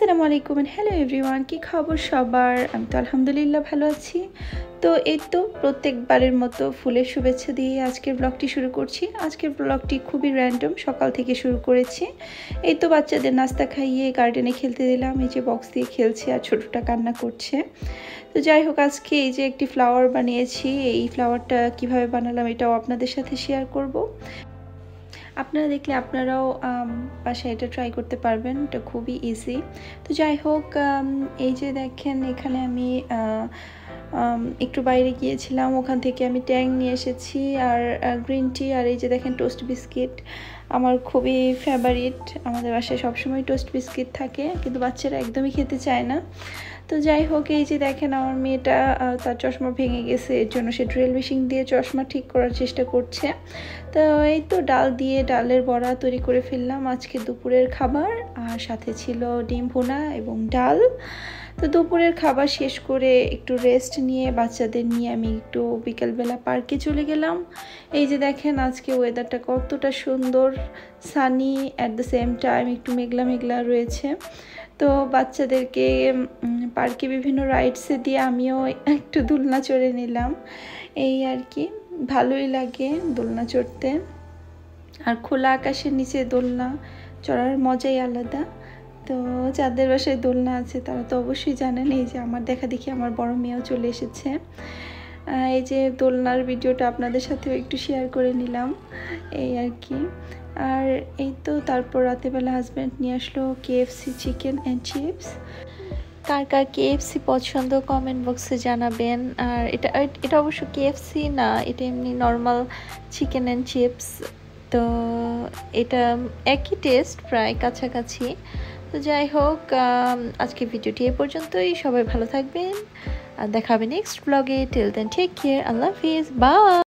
আসসালামু আলাইকুম and hello everyone, কি খবর সবার? আমি তো আলহামদুলিল্লাহ ভালো আছি। তো এই তো প্রত্যেকবারের মতো ফুলের শুভেচ্ছা দিয়ে আজকের ব্লগটি শুরু করছি। আজকের ব্লগটি খুবই র্যান্ডম, সকাল থেকে শুরু করেছি। এই তো বাচ্চাদের নাস্তা খাইয়ে গার্ডেনে খেলতে দিলাম, এই যে বক্স দিয়ে খেলছে আর ছোটোটা কান্না করছে। তো যাই হোক, আজকে এই যে একটি ফ্লাওয়ার বানিয়েছি, এই ফ্লাওয়ারটা কিভাবে বানালাম এটাও আপনাদের সাথে শেয়ার করব। আপনারা দেখলে আপনারাও বাসায় এটা ট্রাই করতে পারবেন, এটা খুবই ইজি। তো যাই হোক, এই যে দেখেন এখানে আমি একটু বাইরে গিয়েছিলাম, ওখান থেকে আমি ট্যাং নিয়ে এসেছি আর গ্রিন টি, আর এই যে দেখেন টোস্ট বিস্কিট আমার খুবই ফেভারিট। আমাদের বাসায় সবসময় টোস্ট বিস্কিট থাকে, কিন্তু বাচ্চারা একদমই খেতে চায় না। তো যাই হোক, এই যে দেখেন আমার মেয়েটা তার চশমা ভেঙে গেছে, এর জন্য সে ড্রিল মেশিন দিয়ে চশমা ঠিক করার চেষ্টা করছে। তো এই তো ডালের বড়া তৈরি করে ফেললাম আজকে দুপুরের খাবার, আর সাথে ছিল ডিম ভুনা এবং ডাল। তো দুপুরের খাবার শেষ করে একটু রেস্ট নিয়ে বাচ্চাদের নিয়ে আমি একটু বিকেলবেলা পার্কে চলে গেলাম। এই যে দেখেন আজকে ওয়েদারটা কতটা সুন্দর, sunny at the same time একটু মেঘলা মেঘলা রয়েছে। তো বাচ্চাদেরকে পার্কে বিভিন্ন রাইডসে দিয়ে আমিও একটু দোলনা চড়ে নিলাম। এই আর কি, ভালোই লাগে দোলনা চড়তে, আর খোলা আকাশের নিচে দোলনা চড়ার মজাই আলাদা। তো যাদের বাসায় দোলনা আছে তারা তো অবশ্যই জানেন। এই যে আমার দেখা দেখি আমার বড় মেয়েও চলে এসেছে। এই যে দোলনার ভিডিওটা আপনাদের সাথেও একটু শেয়ার করে নিলাম, এই আর কি। আর এই তো তারপর রাতেবেলা হাজব্যান্ড নিয়ে আসলো কেএফসি চিকেন অ্যান্ড চিপস। কার কার কেএফসি পছন্দ কমেন্ট বক্সে জানাবেন। আর এটা অবশ্য কেএফসি না, এটা এমনি নর্মাল চিকেন অ্যান্ড চিপস। তো এটা একই টেস্ট, প্রায় কাছাকাছি। তো যাই হোক, আজকে ভিডিওটি এ পর্যন্তই। সবাই ভালো থাকবেন আর দেখা হবে নেক্সট ব্লগে। টিল দেন টেক কেয়ার, আল্লাহ হাফিজ, বাই।